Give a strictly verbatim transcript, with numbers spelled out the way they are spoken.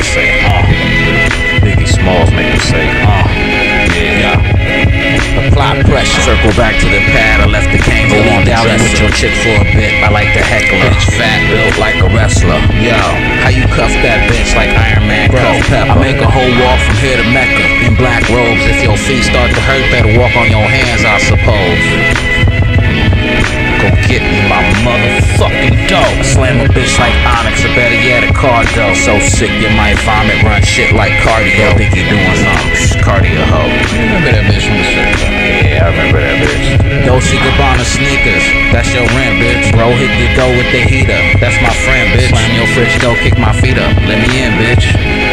say, uh. Biggie Smalls make me say, uh. Yeah. Apply pressure. Circle back to the pad. I left the cane. Go on down with your chick for a bit. I like the heckler. Bitch fat, built like a wrestler. Yo, how you cuff that bitch like Iron Man cuff Pepper? I make a whole walk from here to Mecca in black robes. If your feet start to hurt, better walk on your hands, I suppose. Go get me my motherfucking dough. I slam a bitch like Onyx, or better yet a car dough. So sick you might vomit, run shit like cardio. Think you doing something, Psh, cardio hoe. You remember that bitch from the strip club? Yeah, I remember that bitch. Dolce Gabbana sneakers, that's your rent, bitch. Bro, hit the door with the heater, that's my friend, bitch. Slam your fridge door, kick my feet up, let me in, bitch.